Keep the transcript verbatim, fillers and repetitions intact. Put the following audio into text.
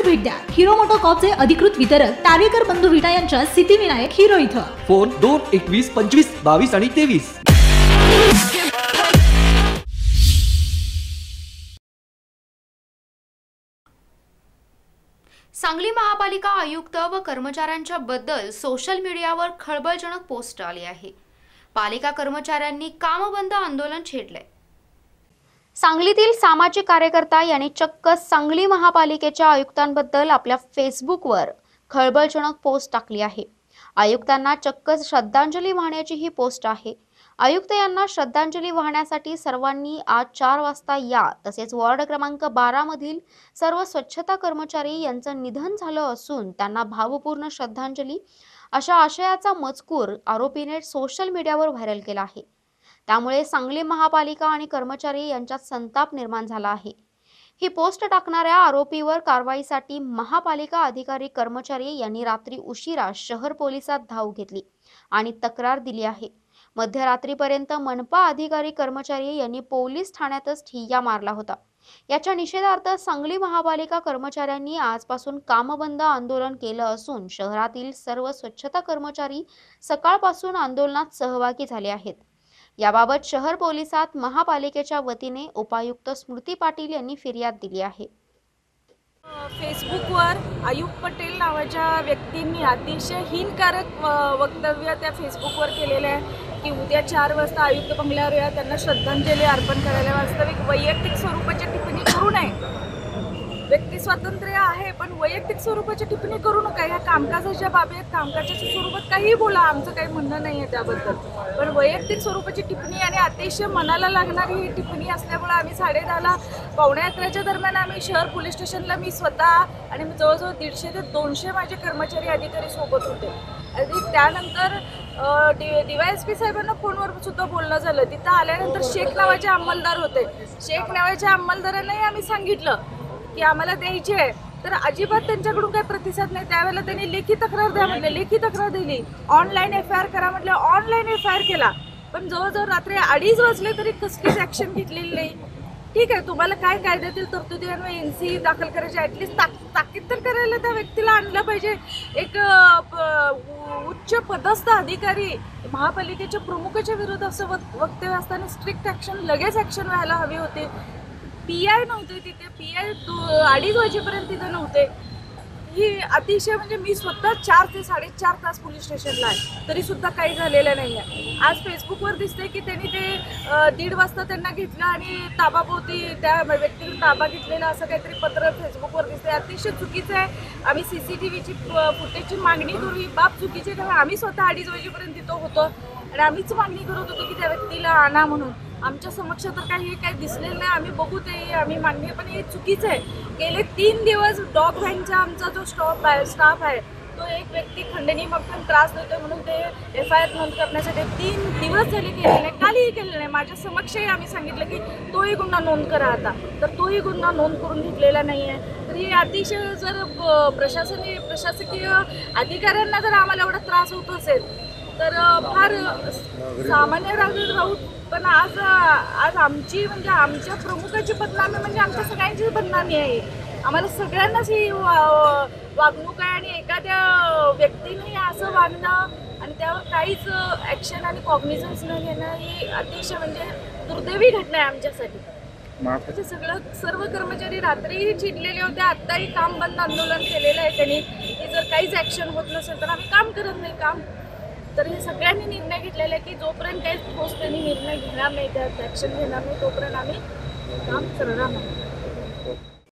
भेट द्या. हिरो मोटोकॉर्पचे अधिकृत वितरक तारेकर बंधू विटा यांच्या सिद्धिविनायक हिरो इथं. फोन दोन एकवीस पंचवीस बावीस आणि तेवीस. सांगली महापालिका आयुक्त व कर्मचाऱ्यांच्या बद्दल सोशल मीडियावर खळबळजनक पोस्ट आली आहे. पालिका कर्मचाऱ्यांनी कामबंद आंदोलन छेडले. सांगलीतील सामाजिक कार्यकर्ता यांनी चक्क सांगली महापालिकेच्या आयुक्तांबद्दल आपल्या फेसबुकवर खळबळजनक पोस्ट टाकली आहे. आयुक्तांना चक्क श्रद्धांजली वाहण्याची ही पोस्ट आहे. आयुक्त यांना श्रद्धांजली वाहण्यासाठी सर्वांनी आज चार वाजता या. तसेच वॉर्ड क्रमांक बारा मधील सर्व स्वच्छता कर्मचारी यांचं निधन झालं असून त्यांना भावपूर्ण श्रद्धांजली अशा आशयाचा मजकूर आरोपीने सोशल मीडियावर व्हायरल केला आहे. त्यामुळे सांगली महापालिका आणि कर्मचारी यांच्यात संताप निर्माण झाला आहे. ही पोस्ट टाकणाऱ्या आरोपीवर कारवाईसाठी महापालिका अधिकारी कर्मचारी यांनी रात्री उशिरा शहर पोलिसात धाव घेतली आणि तक्रार दिली आहे. मध्यरात्रीपर्यंत मनपा अधिकारी कर्मचारी यांनी पोलीस ठाण्यातच ठिय्या मारला होता. याच्या निषेधार्थ सांगली महापालिका कर्मचाऱ्यांनी आजपासून कामबंद आंदोलन केलं असून शहरातील सर्व स्वच्छता कर्मचारी सकाळपासून आंदोलनात सहभागी झाले आहेत. याबाबत शहर पोलिसात महापालिकेच्या वतीने उपायुक्त स्मृती पाटील यांनी फिर्याद दिली आहे. फेसबुकवर आयुब पटेल नावाच्या व्यक्तींनी अतिशय हीनकारक वक्तव्य त्या फेसबुकवर केलेलं आहे की उद्या चार वाजता आयुक्त बंगल्यावर या त्यांना श्रद्धांजली अर्पण करायला. वास्तविक वैयक्तिक स्वरूपाची टिप्पणी करू नये. व्यक्ती स्वातंत्र्य आहे पण वैयक्तिक स्वरूपाची टिप्पणी करू नका. ह्या कामकाजाच्या बाबतीत कामकाजाच्या स्वरूपात काही बोला, आमचं काही म्हणणं नाही आहे त्याबद्दल. पण वैयक्तिक स्वरूपाची टिप्पणी आणि अतिशय मनाला लागणारी ही टिप्पणी असल्यामुळे आम्ही साडे दहाला पावणे अकराच्या दरम्यान आम्ही शहर पोलीस स्टेशनला मी स्वतः आणि जवळजवळ दीडशे ते दोनशे माझे कर्मचारी अधिकारी सोबत होते. आणि त्यानंतर D D Y S P साहेबांना फोनवर सुद्धा बोलणं झालं. तिथं आल्यानंतर शेख नावाचे अंमलदार होते. शेख नावाच्या अंमलदारांनाही आम्ही सांगितलं की आम्हाला द्यायची आहे, तर अजिबात त्यांच्याकडून काही प्रतिसाद नाही. त्यावेळेला त्यांनी लेखी तक्रार द्या म्हटलं, लेखी तक्रार दिली. ऑनलाईन एफ आय आर करा म्हटलं, ऑनलाईन एफ आय आर केला. पण जवळजवळ रात्री अडीच वाजले तरी कसलीच ॲक्शन घेतलेली नाही. ठीक आहे, तुम्हाला काय कायद्यातील तरतुदीवर एन सी दाखल करायची, ॲटलिस्ट ताक ताकीद तर करायला त्या व्यक्तीला आणलं पाहिजे. एक उच्च पदस्थ अधिकारी महापालिकेच्या प्रमुखाच्या विरोधात असं वक्तव्य असताना स्ट्रिक्ट ॲक्शन, लगेच ॲक्शन व्हायला हवी होती. पी आय नव्हते तिथे, पी आय अडीच वाजेपर्यंत तिथे नव्हते. ही अतिशय म्हणजे मी स्वतः चार ते साडेचार तास पोलीस स्टेशनला आहे तरी सुद्धा काही झालेलं नाही आहे. आज फेसबुकवर दिसते की त्यांनी ते दीड वाजता त्यांना घेतलं आणि ताबापोती त्या व्यक्तीने ताबा घेतलेला असं काहीतरी पत्र फेसबुकवर दिसते. अतिशय चुकीचं आहे. आम्ही सी सी टी व्हीची फुटेजची मागणी करू, ही बाब चुकीची आहे. आम्ही स्वतः अडीच वाजेपर्यंत तिथं होतो आणि आम्हीच मागणी करत होतो की त्या व्यक्तीला आणा म्हणून. आमच्या समक्ष तर काही काही दिसलेलं नाही. आम्ही बघू ते आम्ही मागणी, पण हे चुकीचं आहे. गेले तीन दिवस डॉग व्हॅनचा आमचा जो स्टॉप आहे स्टाफ आहे तो एक व्यक्ती खंडणी मग पण त्रास देतो म्हणून ते एफ आय आर नोंद करण्यासाठी तीन दिवस झाले केलेले नाही, कालीही केलेलं नाही. माझ्या समक्षही आम्ही सांगितलं की तोही गुन्हा नोंद करा आता, तर तोही गुन्हा नोंद करून घेतलेला नाही आहे. तर ही अतिशय जर प्रशासकीय प्रशासकीय अधिकाऱ्यांना जर आम्हाला एवढा त्रास होत असेल तर फार सामान्य राहू. पण आज आज आमची म्हणजे आमच्या प्रमुखाची बदनामी म्हणजे आमच्या सगळ्यांचीच बदनामी आहे. आम्हाला सगळ्यांनाच ही वागणूक आहे आणि एखाद्या व्यक्तीने असं वागणं आणि त्यावर काहीच ॲक्शन आणि कॉग्निझन्स न घेणं ही अतिशय म्हणजे दुर्दैवी घटना आहे आमच्यासाठी. म्हणजे सगळं सर्व कर्मचारी रात्रीही चिडलेले होते, आत्ताही काम बंद आंदोलन केलेलं आहे त्यांनी की जर काहीच ॲक्शन होत नसेल तर आम्ही काम करत नाही काम. तर हे सगळ्यांनी निर्णय घेतलेला आहे की जोपर्यंत काही ठोस त्यांनी निर्णय घेणार नाही, त्यात ॲक्शन घेणार नाही, तोपर्यंत आम्ही काम करणार नाही.